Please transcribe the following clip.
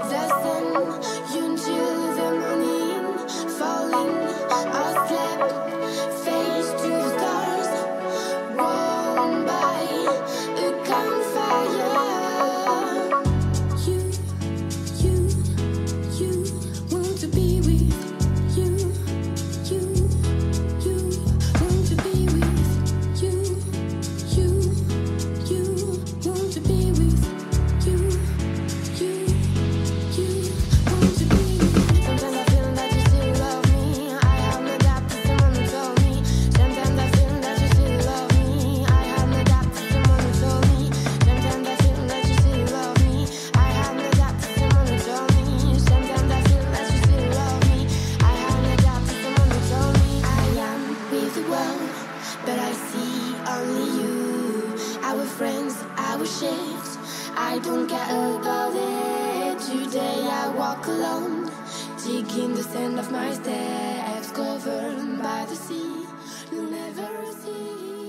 the sun until the morning, falling asleep, face to the stars, warmed by a campfire. You want to be with you, want to be with you, want to be with you, want to be with. Sometimes I feel that you still love me. I have no doubt that someone who told me. Sometimes I feel that you still love me. I have no doubt that someone who told me. Sometimes I feel that you still love me. I have no doubt that someone who told me. Sometimes I feel that you still love me. I have no doubt that someone who told me. I am with the world, but I see only you. Our friends, our shifts, I don't care about it. Today I walk alone, digging the sand of my steps, covered by the sea. You'll never see.